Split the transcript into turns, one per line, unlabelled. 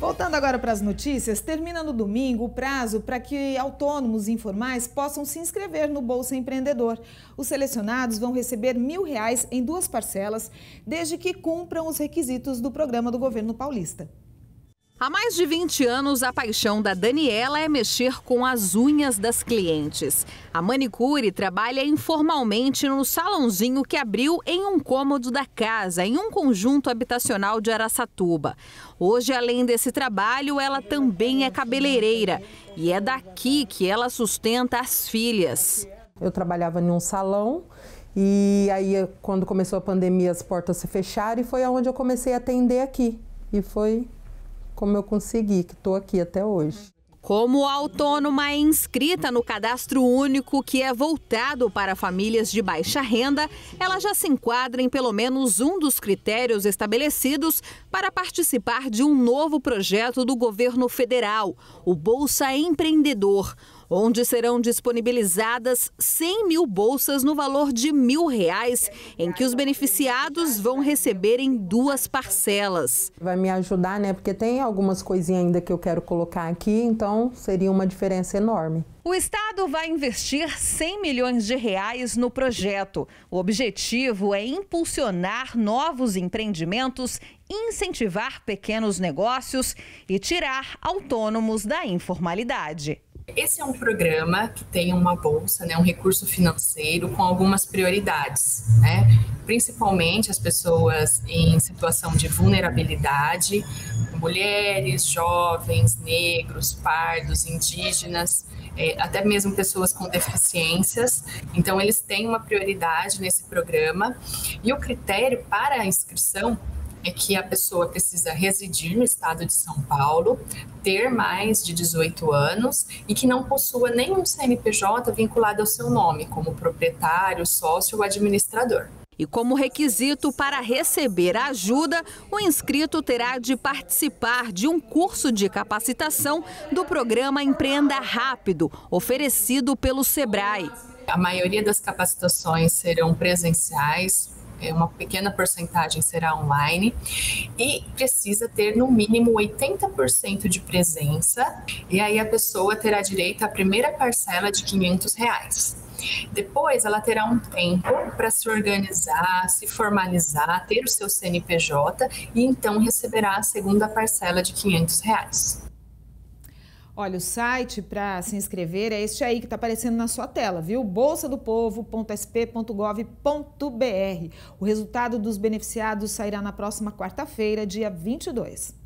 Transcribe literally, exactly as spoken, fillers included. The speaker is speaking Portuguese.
Voltando agora para as notícias, termina no domingo o prazo para que autônomos e informais possam se inscrever no Bolsa Empreendedor. Os selecionados vão receber mil reais em duas parcelas, desde que cumpram os requisitos do programa do governo paulista.
Há mais de vinte anos, a paixão da Daniela é mexer com as unhas das clientes. A manicure trabalha informalmente no salãozinho que abriu em um cômodo da casa, em um conjunto habitacional de Araçatuba. Hoje, além desse trabalho, ela também é cabeleireira. E é daqui que ela sustenta as filhas.
Eu trabalhava em um salão e aí, quando começou a pandemia, as portas se fecharam e foi onde eu comecei a atender aqui. E foi como eu consegui, que estou aqui até hoje.
Como autônoma é inscrita no Cadastro Único, que é voltado para famílias de baixa renda, ela já se enquadra em pelo menos um dos critérios estabelecidos para participar de um novo projeto do governo federal, o Bolsa Empreendedor, onde serão disponibilizadas cem mil bolsas no valor de mil reais, em que os beneficiados vão receber em duas parcelas.
Vai me ajudar, né? Porque tem algumas coisinhas ainda que eu quero colocar aqui, então seria uma diferença enorme.
O Estado vai investir cem milhões de reais no projeto. O objetivo é impulsionar novos empreendimentos, incentivar pequenos negócios e tirar autônomos da informalidade.
Esse é um programa que tem uma bolsa, né, um recurso financeiro com algumas prioridades, né? Principalmente as pessoas em situação de vulnerabilidade, mulheres, jovens, negros, pardos, indígenas, é, até mesmo pessoas com deficiências. Então, eles têm uma prioridade nesse programa e o critério para a inscrição é que a pessoa precisa residir no estado de São Paulo, ter mais de dezoito anos e que não possua nenhum C N P J vinculado ao seu nome, como proprietário, sócio ou administrador.
E como requisito para receber a ajuda, o inscrito terá de participar de um curso de capacitação do programa Empreenda Rápido, oferecido pelo Sebrae.
A maioria das capacitações serão presenciais, uma pequena porcentagem será online e precisa ter no mínimo oitenta por cento de presença e aí a pessoa terá direito à primeira parcela de quinhentos reais. Depois ela terá um tempo para se organizar, se formalizar, ter o seu C N P J e então receberá a segunda parcela de quinhentos reais.
Olha, o site para se inscrever é este aí que está aparecendo na sua tela, viu? bolsa do povo ponto s p ponto gov ponto b r. O resultado dos beneficiados sairá na próxima quarta-feira, dia vinte e dois.